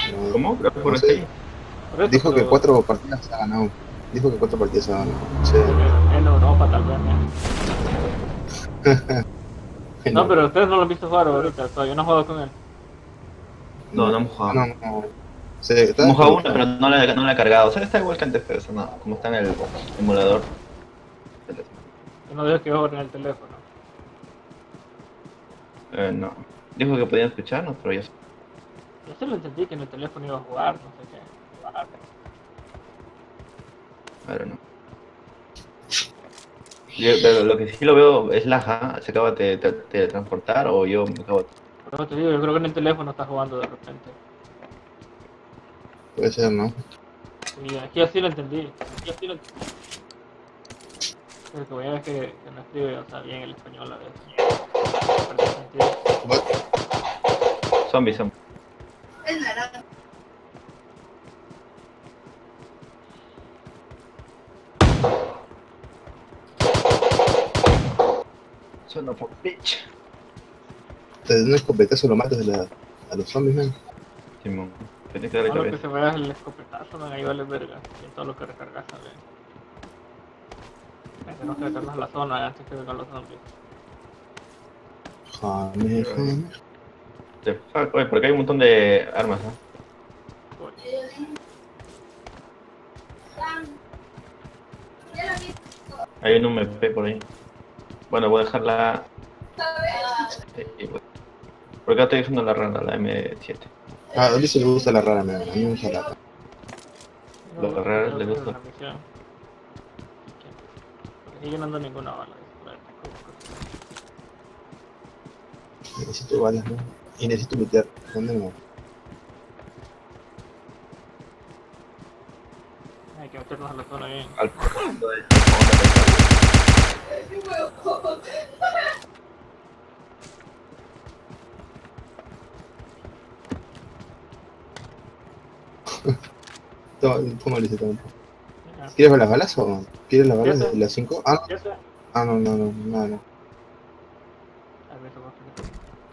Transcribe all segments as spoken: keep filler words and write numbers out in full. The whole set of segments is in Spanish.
No, ¿Cómo? Creo que por no este sé. ahí. Por eso, Dijo que pero cuatro partidas ha ganado. Dijo que cuatro partidas ha ganado. Sí. en Europa tal vez. ¿Eh? No, No, pero ustedes no lo han visto jugar ahorita, todavía no he jugado con él. No, no, no hemos jugado. no, no. Se está Hemos jugado una, pero desconectado. no la, no la he cargado. O sea, está igual que antes, pero eso no, como está en el emulador. Yo no digo que jueguen en el teléfono. Eh, no. Dijo que podían escucharnos, pero ya. Yo sí lo entendí que en el teléfono iba a jugar, no sé qué. Ahora no. Yo, pero lo que sí lo veo es Laja. ¿Se acaba de te- teletransportar o yo me acabo de... Por eso te digo, yo creo que en el teléfono está jugando de repente. Puede ser, ¿no? Y aquí así lo entendí. Aquí así lo entendí. Pero que voy a ver que, que no escribe, o sea, bien el español a veces. Pierde sentido. What? Zombies, zombies. Son of a bitch. Te un escopetazo lo matas a, la, a los zombies, man. Simón. Tienes que darle No, lo que cabeza. se vea es el escopetazo, man, ahí vale verga. Y todo lo que recargas, ¿sabes? Tenemos que meternos a la zona antes que vengan los zombies. Jame, jame. The fuck, oye, por acá hay un montón de armas, ¿no? Uy, Hay un M P por ahí. Bueno, voy a dejarla. eh, Por acá estoy dejando la rara, la M siete. Ah, a Ulises le gusta la rara, man. A mí me gusta la rara. no, Lo no, raro no, le no, gusta. una misión. Porque sigue no ando ninguna bala. Necesito balas, ¿no? Y necesito lootear. ¿Dónde me voy? Hay que meternos a la zona bien. Al fondo de- Toma, toma, Ulises, toma. Ya. ¿Quieres ver las balas o quieres las balas ¿Siete? de las cinco? Ah, ¿Siete? ah, no, no, no, no, no. A ver, eso va a ser.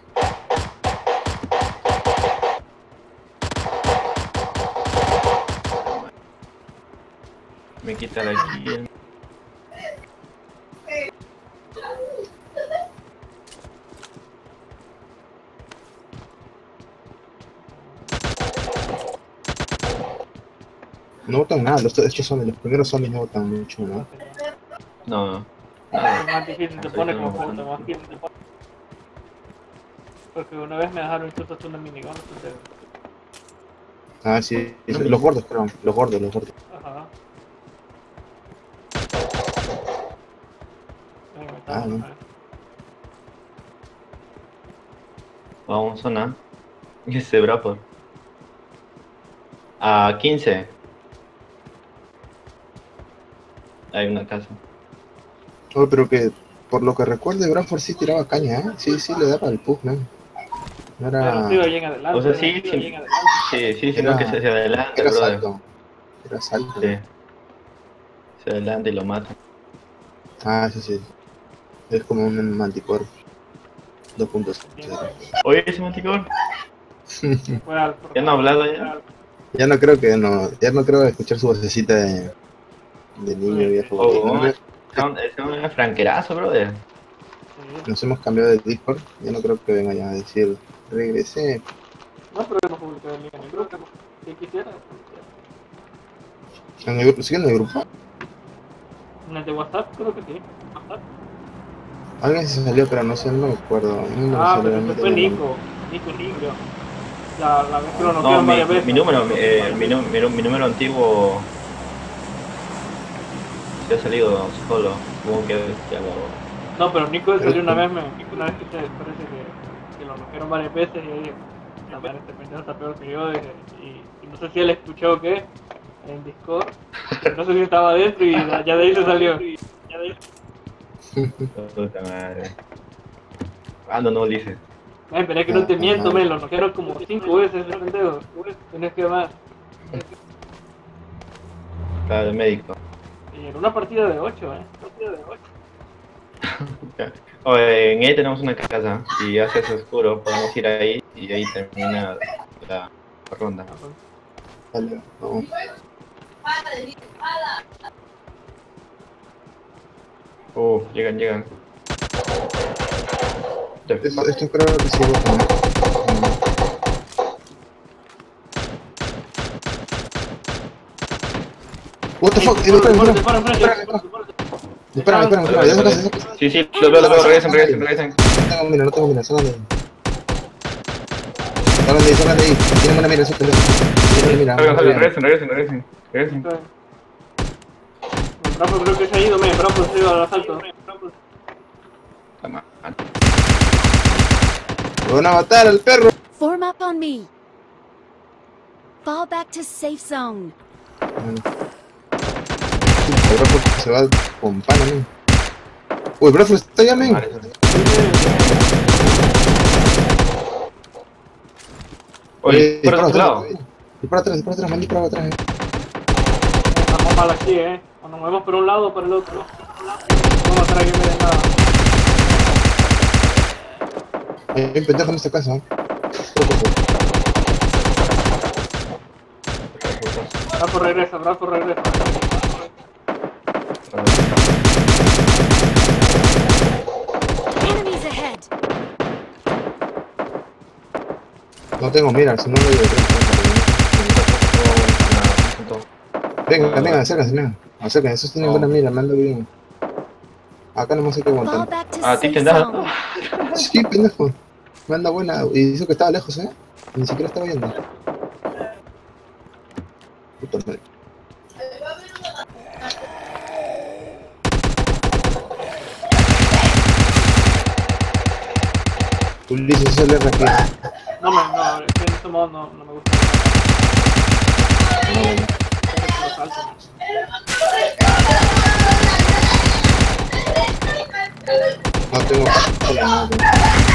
Me quita la kill. No botan nada, los, estos son los primeros zombies no botan mucho, ¿no? No, no. Es más difícil te Ahorita pone no como me juego, pasa. más difícil te pone. Porque una vez me dejaron incluso hasta una minigun, entonces. Ah, sí, los gordos, creo. Los gordos, los gordos. Ajá. Venga, Ah, metamos, no. a ver. Vamos, zona. Y ese brapo. A quince. Hay una casa. Oh, pero que, por lo que recuerdo, Bradford sí tiraba caña, ¿eh? Sí, sí, le daba el push, ¿no? No Pero era... sigo ahí en adelante. O sea, pero sí, sigo ahí sí, en adelante. sí, sí, sino Era, que se hacia adelante, era brother. salto. Era salto. Sí, se adelanta y lo mata. Ah, sí, sí. Es como un manticore dos punto cero. Oye, ese manticor, Fue al ya no ha hablado ya. Ya no creo que no, ya no creo escuchar su vocecita de, de niño viejo. Oh, No oh, me- es un franquerazo, brother. Sí. nos hemos cambiado de Discord, ya no creo que venga ya a decir regresé. No, pero hemos publicado el link en el grupo. Si quisiera, En el grupo, ¿siguen en el grupo? en el de WhatsApp creo que sí. WhatsApp. Alguien se salió, pero no sé, no me acuerdo. A mí me Ah, salió pero en ese mi fue teléfono. Nico. Nico, Nico. creo. La, la vez que lo No, noquearon mi, varias veces. mi número, mi, eh, mi, nu- mi nu- mi número antiguo se ha salido solo. Supongo que ya lo... No, pero Nico salió una vez, me, una vez que se parece que, que lo noquearon varias veces y ahí la madre este pendejo está peor que yo y, y, y no sé si él escuchó o qué en Discord, pero no sé si estaba adentro y ya de ahí se salió. Ya de ahí. Puta madre. Ah, no, no, dice. Ay, pero es que no te Ah, miento, madre. me lo noquearon como cinco veces ese pendejo. Tienes que más. Está de médico. Y en una partida de ocho, eh. Partida de ocho. Oye, en ahí tenemos una casa y ya se hace oscuro, podemos ir ahí y ahí termina la, ronda. Dale, vamos. Uh, llegan, llegan. Esto, esto creo que sí lo tengo. What the fuck, eh, dispara, dispara, dispara, dispara, dispara, dispara, dispara, ya se pasa, ya se pasa. Sí, sí, lo veo, lo veo, regresen, regresen, regresen. No tengo mira, no tengo mira, salgan de ahí. Salgan de ahí, salgan de ahí. Tienen buena mira, esos pendejos. Tienen buena mira. Salgan, salgan, regresen, regresen, regresen. Regresen. Bravo, creo que se ha ido, me, Bravo se ha ido al asalto. La mano. ¡Lo van a matar al perro! Form up on me. Fall back to safe zone. Bueno. El Bradford se va con pana, ¿no? Uy, el Bradford está allá, men. Oye, por otro lado. Dispara atrás, dispara atrás, man, dispara atrás. eh. Estamos mal aquí, eh. O nos movemos por un lado o por el otro. No vamos a traer que me den nada. Hay un pendejo en esta casa, ¿eh? Bravo regresa, Bravo regresa. Enemies ahead. No tengo mira, si no lo digo. Venga, venga, acérquense, venga. Acérquense, esos tienen buena mira, me ando bien. Acá nomás hay que Fall aguantar. back to Ah, ¿a ti safe te da? zone. Sí, pendejo. Me anda buena. Y dijo que estaba lejos, ¿eh? Ni siquiera estaba viendo. Puta madre. Ulises, ese le rápido. No, me, no, es que en este modo no, no me gusta. No, bueno. Los saltos. No tengo pistola, no tengo.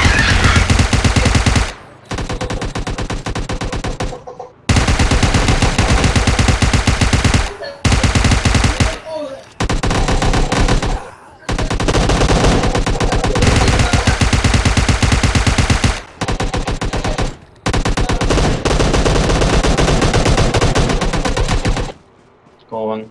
¿Cómo van?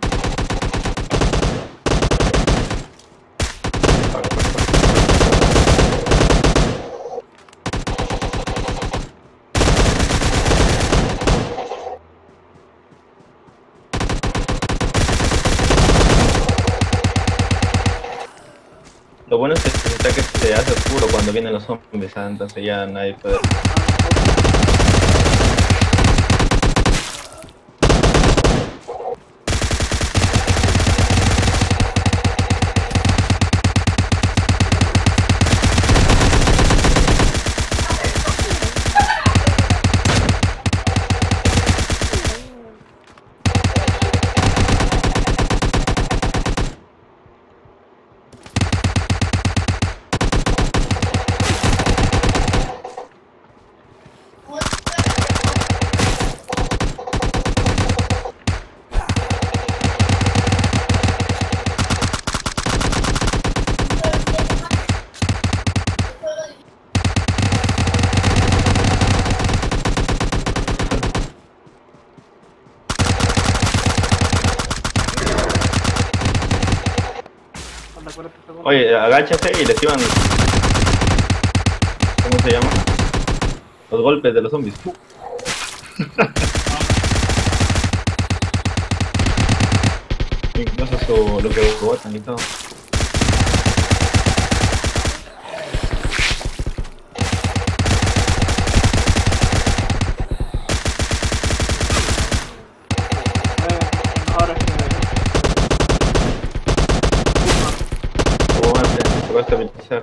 Lo bueno es que se está que se hace oscuro cuando vienen los zombies, ¿ah? Entonces ya nadie puede... Oye, agáchate y le esquivan... ¿Cómo se llama? Los golpes de los zombies. Incluso su, lo que botan y todo. Ahora es que... ¿Cómo va a ser? Se va a estabilizar.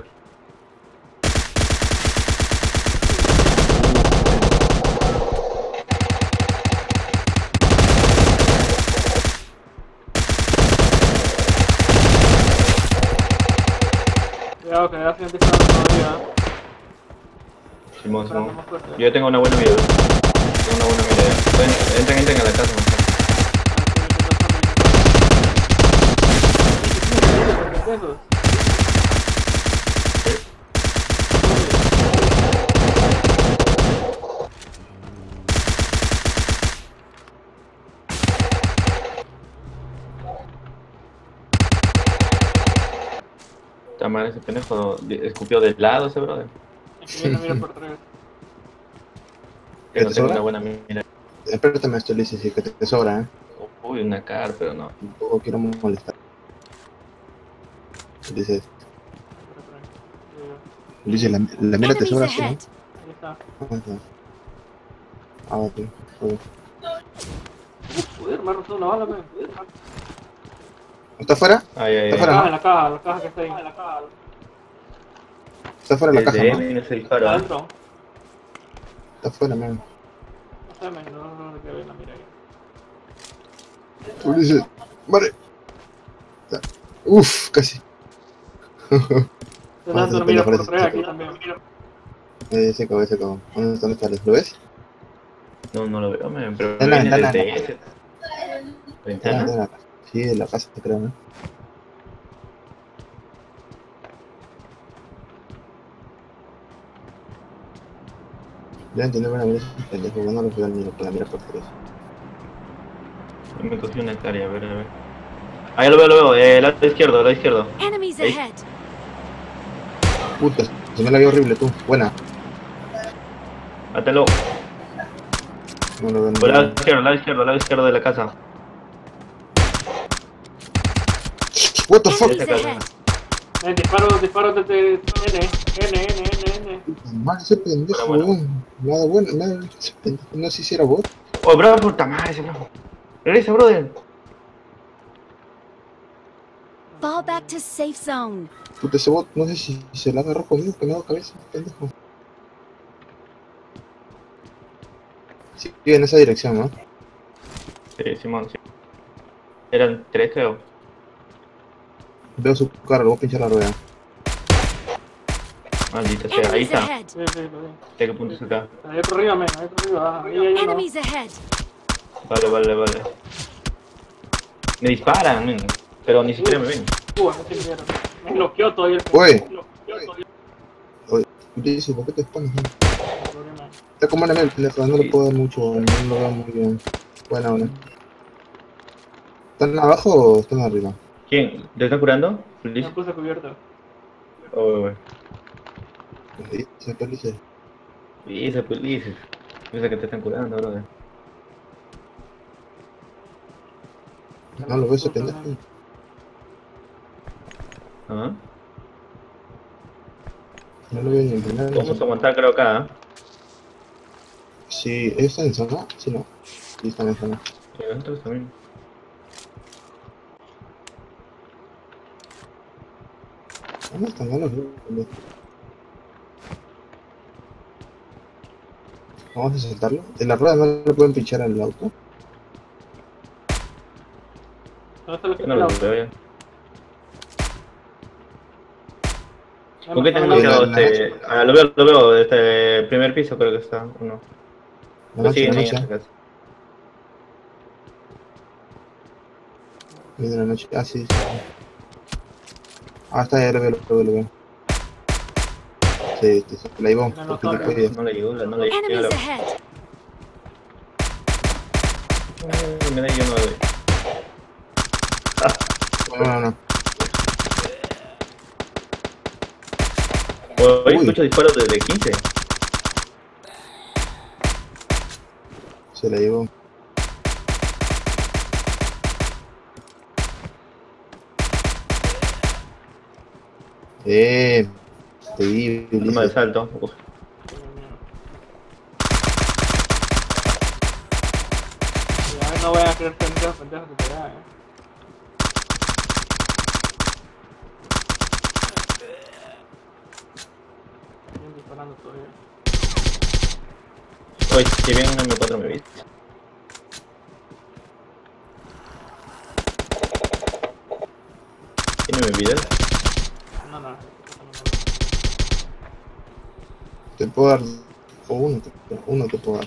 Cuidado que ya siempre está todavía. Simón, Simón. Yo tengo una buena vida. Tengo una buena vida. Ven, entren, entren a la casa. Pendejos. Puta madre, ese pendejo escupió de lado ese brother. Es que yo no miro por tres. Que no ¿Te tengo sobra? una buena mira. Espérate, esto Ulises, sí, que te, te sobra, ¿eh? Uy, una car, pero no. Tampoco quiero molestar. Ulises, Ulises, la, la mira te Enemies sobra, ¿sí, no? ahead. Ahí está. Ah, está. Ah, ok. Ok. Joder, me ha rozado una bala, men. ¿Está afuera? Ay, ay, Está ay. fuera, Ah, en la caja, la caja que está ahí. En la caja. Está afuera de la caja, Desde ¿no? él viene ese disparo. ¿Ah? Adentro. Está afuera, man. No sé, men, no, no, no, que ve la mira ahí. Ulises, vale. Uf, casi. Fernando no mira por tres aquí también. Eh, se acabó, se acabó. ¿Dónde está? ¿Dónde está? ¿Lo ves? No, no lo veo, man, pero En la viene ventana. desde ese. Está ¿Ventana? en la casa. Sí, de la casa, creo, ¿no? Ya entendí, bueno, mira, ese pendejo, no lo veo ni con la mira por tres. Me cogí una hectárea, a ver, a ver. Ahí lo veo, lo veo, eh, lado izquierdo, lado izquierdo. Enemies Ahí. ahead. Puta, se me la vio horrible, tú. Buena. Mátalo. No lo veo, no Por lo lado veo. izquierdo, lado izquierdo, lado izquierdo de la casa. What the fuck? Enemies ahead. Men, disparo, disparo desde N, N, N, N, N. Mal ese pendejo, Bueno, bueno. weón. Nada bueno, nada. Ese pendejo, no sé si era vos. Oh, bravo, puta madre, ese bravo. Regresa, brother. Fall back to safe zone. Puta, ese bot, no sé si se la agarró conmigo, que me ha dado cabeza, pendejo. Sí, en esa dirección, ¿no? Sí, Simón, sí. Eran tres, creo. Veo su cara, le voy a pinchar la rueda. Maldita sea, ahí Enemies está. ahead. Sí, sí, lo vi. ¿De qué punto es acá? Ahí otro arriba, men, ahí otro arriba. Ah, ahí hay uno. Enemies ahead. Vale, vale, vale. Me disparan, men. Pero ni siquiera me ven. Uh, no se vieron. Me bloqueó todavía el Oye. Me bloqueó todavía Oye, dice, ¿por qué te expones? Man? el problema. Está como en el pendejo, no le puedo dar mucho, no lo veo muy bien. Buena, buena. ¿Están abajo o están arriba? ¿Quién? ¿Te están curando? Me ¿Liz? puse cubierto. Oh, güey. Ahí, se dice. Dice, pues dices. Piensa que te están curando, brother. No lo veo ese pendejo. ¿Ah? No lo veo ni en primera ni en Vamos a segunda. aguantar, creo, acá. ¿Ah? Sí, ¿ellos están en zona? Sí, no. Sí, están en zona. Y nosotros también. ¿Dónde están? No los veo, pendejo. Vamos a saltarlo. En la rueda no le pueden pinchar al auto. ¿Dónde está el Yo no lo auto? veo ya. Ya ¿Con me qué está tengo la- quedado la- este? Ah, lo veo, lo veo. Este primer piso creo que está. Uno. La Lo noche, siguen la ahí en noche. esa casa. Viene la noche. Ah, sí, sí. Ah, está, ya lo veo, lo veo, lo veo. Sí, sí, sí. La iba. No, no, Porque no, le No le llegó, no le llegó. Enemies ahead. Me da y yo no le doy. No, no, no. Hoy Uy. escucho disparos desde quince. Se la llevó. Eh, te vi, Arma de Ulises. salto. Uf. Ya no voy a creer pendejos, pendejos que te da, eh. Siguen disparando todavía. Oye, si bien una M cuatro me viste. ¿Tiene mi video? No, no, no, no. Te puedo dar. O uno, te, uno te puedo dar.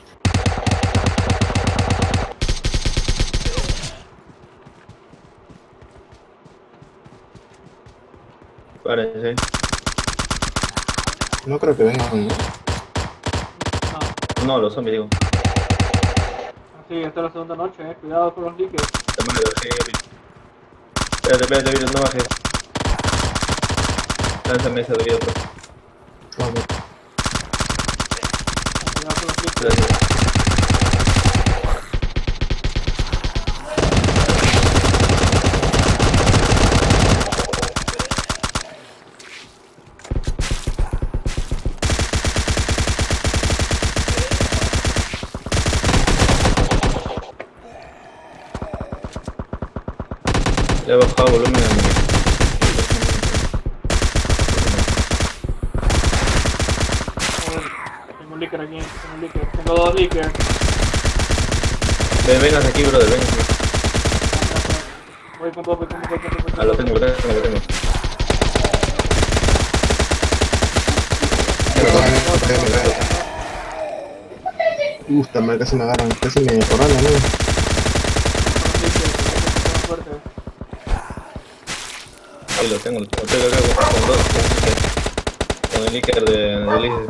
Párense. No creo que vengan, ¿no? No, No, los zombies digo. así, esta es la segunda noche, eh. Cuidado con los líquidos. Te mando, sí, espérate, espérate, Virus, no bajes. Lánzame esa de otro. Vamos. Cuidado con los flicks. Gracias. Le he bajado volumen a mi... Tengo un leaker aquí, tengo un leaker. Tengo dos leakers. Ven, vengas aquí, brother, vengas aquí. Voy con vos, voy con vos, voy con vos. Ah, lo tengo, lo tengo, lo tengo. Uf, esta madre casi me agarran, casi me corralan, ¿no? Ahí lo tengo, lo tengo, tengo acá con, con dos, con, con el Iker de, de Liz.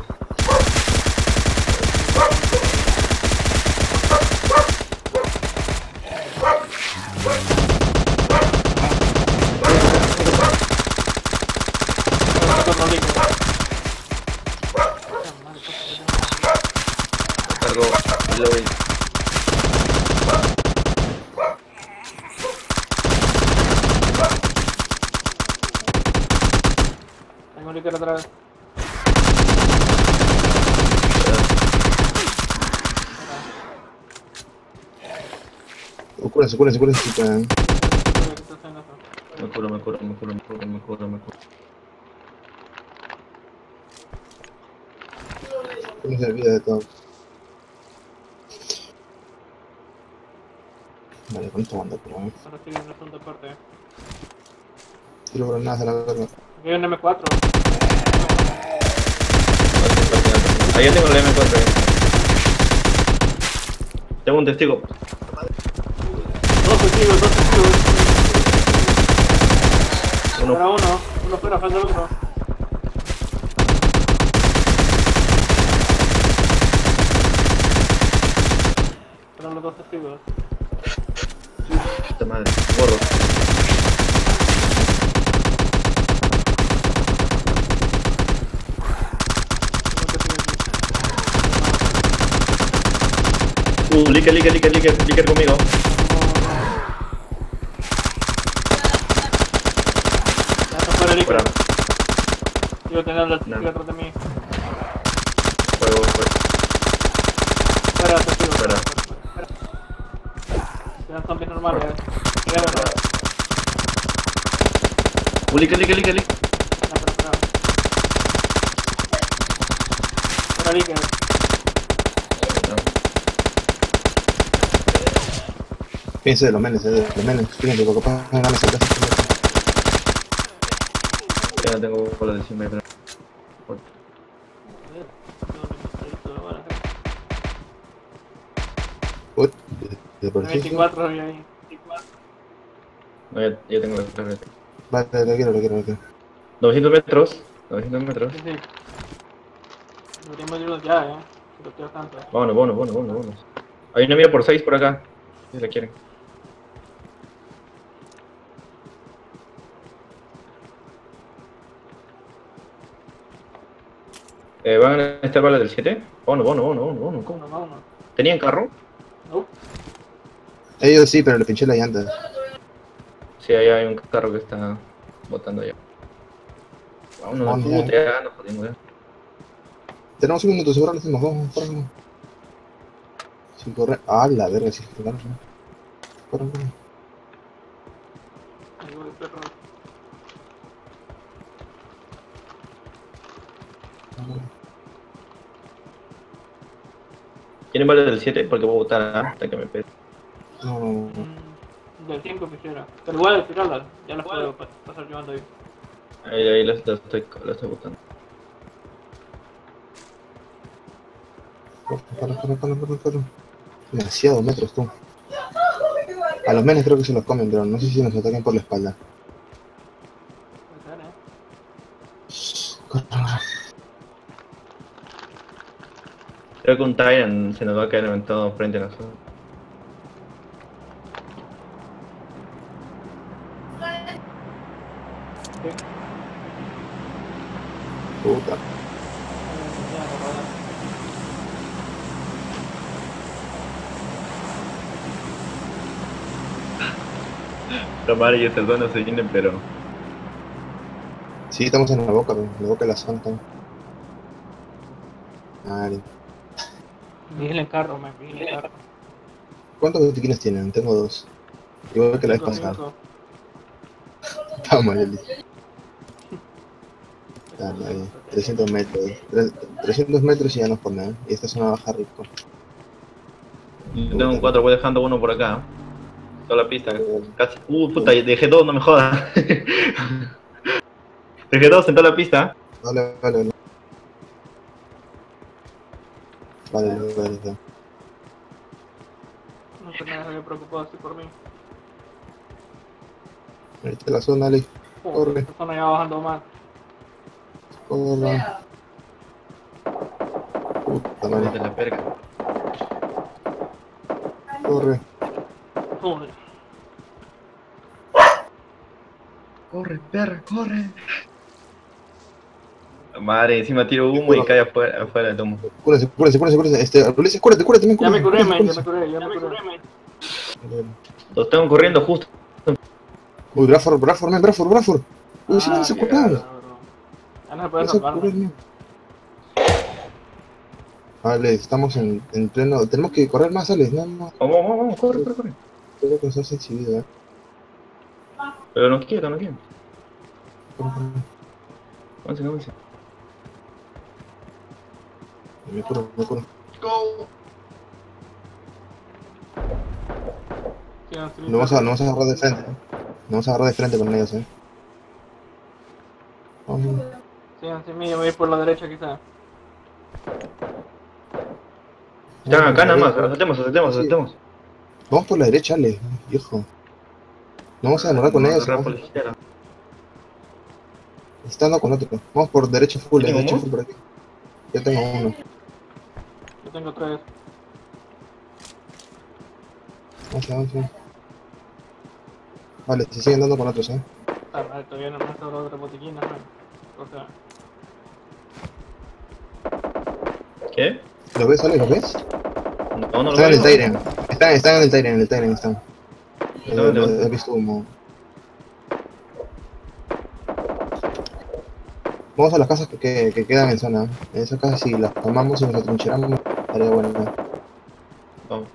Cargo, reload. Tengo un leaker atrás. Cúrense, cúrense, cúrense si pueden. Me curo, me curo, me curo, me curo, me curo, me curo. Cúrense de vida de todo. Vale, ¿cuánto manda por ahí? Ahora sigue en el segundo parte. Tiro granadas a la verga. Aquí hay un eme cuatro. Ahí ya tengo el eme cuatro. Tengo un testigo. Dos testigos, dos testigos. Uno. Fuera uno, uno fuera, falta el otro. Fueron los dos testigos. Puta madre, gorro. Uh, Liker, Liker, Liker, Liker, Liker conmigo. Ya está fuera el Fuera. Iker. Sigo teniendo el testigo No. atrás de mí. Fuego, fuego. Fuera, testigo. Fuera. Fuera. Quedan zombies normales. Llega la verdad. Uh, Liker, Liker, Liker, Liker. No, pero fuera. Fuera Iker. Fíjense de los menes, eh, de los menes. Fíjense, porque capaz me ganas a casa. Ya no tengo bola de cien metros. Uy, de por aquí. veinticuatro había ahí. No, ya, ya tengo la carrera. Vale, lo quiero, lo quiero, lo quiero. novecientos metros. novecientos metros. Sí, sí. Deberíamos irnos ya, eh. Si lo quiero tanto. Vámonos, vámonos, vámonos, vámonos, vámonos. Hay una mira por seis por acá. Si la quieren. Eh, ¿Van a estar balas del siete? Vámonos, vámonos, vámonos, vámonos, vámonos. ¿Cómo? No, no, no. ¿Tenían carro? No. Ellos sí, pero le pinché la llanta. Sí, ahí hay un carro que está botando ya. Vámonos, Vámonos, puta, ya. ya nos jodimos ya. Tenemos un minuto, seguro lo hacemos. Vamos, corran. Sin correr. Ah, la verga, sí, corran. Corran, corran. Ahí voy, perro. ¿Tienen balas del siete? Porque puedo botar hasta que me pese. No, no, no. Mm, del cinco quisiera. Pero igual al tirarlas, ya las puedo pa- pasar llevando ahí. Ahí, ahí la, la estoy, la estoy botando. Corran, corran, corran, corran, corran. Demasiados metros, tú. A los menes creo que se los comen, pero no sé si nos ataquen por la espalda. Puede ser, eh. Corran. Creo que un Tyrant se nos va a caer aventado frente a nosotros. Sí. Puta. Ya, no, no, no. La madre y esas dos no se vienen, pero... Sí, estamos en la boca, bro. La boca de la zona estamos. Madre. Vigila el carro, me vigila el carro. ¿Cuántos botiquines tienen? Tengo dos. Igual que la vez Cinco, pasada. cinco. Vamos, Eli. Dale, ahí. trescientos metros. Tre- trescientos metros y ya no es por nada. Y esta es una baja rico. Yo tengo un cuatro, voy dejando uno por acá. Toda la pista, casi. Uh, puta, dejé dos, no me jodas. Dejé dos en toda la pista. Vale, vale, vale. Vale, vale, vale. vale. No te me había preocupado así por mí. Ahí está la zona, Ali. Oh, Corre. esta zona ya va bajando más. Corre. Puta De madre. la perca. Corre. Joder. Corre, perra, corre. Madre, encima tiro humo y cae afuera, afuera del humo. Cúrese, cúrese, cúrese, cúrese. Este, Ulises, cúrate, cúrate, también Ya me cúrate. curé, cúrese, man, ya me cúrese. curé, ya me curé. Vale, vale. Los tengo corriendo justo. Uy, Bradford, Bradford, man, Bradford, Bradford. Uy, sí, Ah, no se qué cortaron. bárbaro. Ya no se puede Esa salvar, curva, man. man. Vale, estamos en, en pleno. Tenemos que correr más, Ale. No, no. Vamos, vamos, vamos, corre, corre, corre. Tengo que usarse exhibido, eh. Pero no quiero, no quiero. Corre, corre. Avance, avance. Me curo, me curo. Go. Sigan, sigan, No vamos a, no vamos a agarrar de frente, eh. No vamos a agarrar de frente con ellos, eh. Vamos. sigan, sin mí, yo me voy por la derecha quizá. Están acá nada más, asaltemos, asaltemos, asaltemos. Vamos por la derecha, Ale, viejo. No vamos a demorar con ellos. Agarrar ¿no? por la izquierda. Estando con otro. Vamos por derecha full, eh, ¿Tengo derecha uno? full por aquí. Yo tengo uno. Yo tengo tres. Vamos, vamos. Vale, se siguen dando con otros, eh. Ah, vale, todavía no me han sobrado otras botiquinas, man. O sea, ¿Qué? ¿Los ves, Ale? ¿Los ves? No, no lo Están en el veo. Tyren. Están, están en el Tyren, en el Tyren están. Eh, ¿Dónde, lo- dónde? He visto humo. Vamos a las casas que, que, que quedan en zona. En esas casas, si las tomamos y nos atrincheramos, estaría bueno. ¿no? Vamos.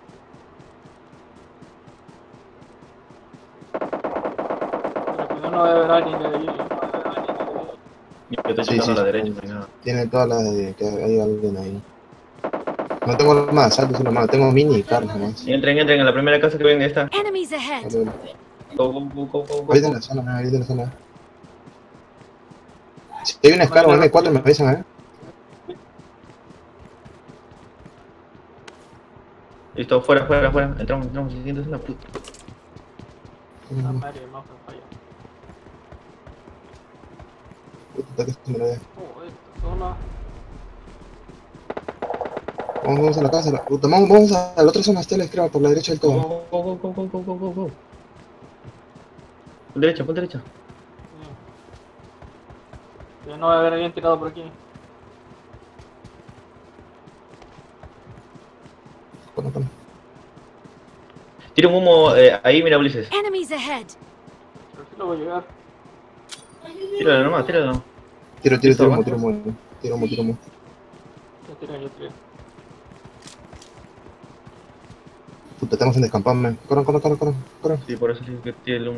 pero cuidado, no debe haber alguien de allí. Yo estoy Sí, checando sí, a la sí. derecha, no hay nada. Tiene todas las de que hay alguien ahí. No tengo más, salto solo más. Tengo mini y carros nomás. Entren, entren en la primera casa que ven esta. Enemies ahead. Vale, vale. Go, go, go, go, go, go. Ahorita en la zona, man, ahorita en la zona. Si hay una Scar o M cuatro me avisan, eh. Listo, fuera, fuera, fuera. Entramos, entramos. Siguiente es una puta. La madre, mouse falla. Puta, que esto me lo ve. Oh, esta zona. Vamos, vamos a la casa. La... Puta, vamos, vamos a la otra zona, Estela, creo, por la derecha del todo. Go, go, go, go, go, go, go, go, go. Por derecha, por derecha. Sí. Ya no va a haber alguien tirado por aquí. Bueno, bueno. Tira un humo eh, ahí, mira, Ulises. Enemies ahead. Pero sí lo voy a llegar. Tíralo nomás, tíralo nomás. Tiro, tiro, Listo, tiro, humo, aguanta. tiro, humo. Tiro, humo, tiro, humo. Ya tiré, ya tiré. Puta, estamos en descampado, man. Corran, corran, corran, corran, corran. Sí, por eso digo que tire el humo.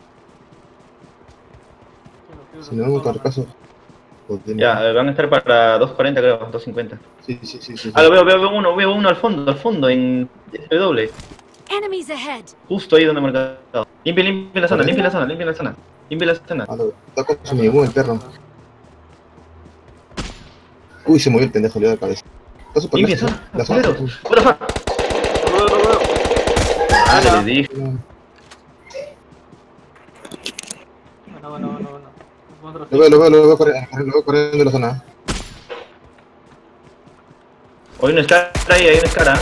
Tiro, tiro, Si no vemos tiro, carcaso. pues, tiene- Ya, eh, van a estar para dos cuarenta, creo, dos cincuenta. Sí, sí, sí, sí. Ah, lo veo, veo, veo uno, veo uno al fondo, al fondo, en W. Enemies ahead. Justo ahí donde he marcado. Limpia, limpia la zona, limpia la zona, limpia la zona. Limpia la zona. Ah, lo- está con su minigún el perro. Uy, se movió el pendejo, le dio la cabeza. Está súper Limpia lejos, zona, ¿eh? La zona. culeros. What the fuck? Lo veo, lo veo. Ah, ya. les dije. No, Bueno, bueno, bueno, bueno. Encuentro Lo veo, lo veo, lo veo corriendo, lo veo corriendo de la zona. Hay una escara ahí, hay una escara.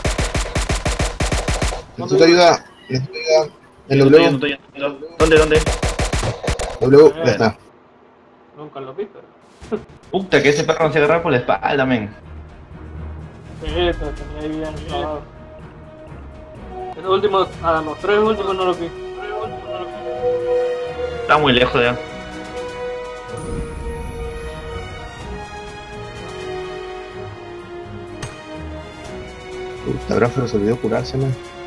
Necesito ayuda, necesito ayuda. En Yo no estoy, yo no W, estoy, yo no estoy. ¿Dónde, dónde? W, ya está. Nunca lo vi, pero. Puta, que ese perro no se agarra por la espalda, men. Sí, pero tenía ahí bien clavado. Esos últimos, a los tres últimos no los vi. Está muy lejos ya. Puta, Bradford se olvidó curarse, man.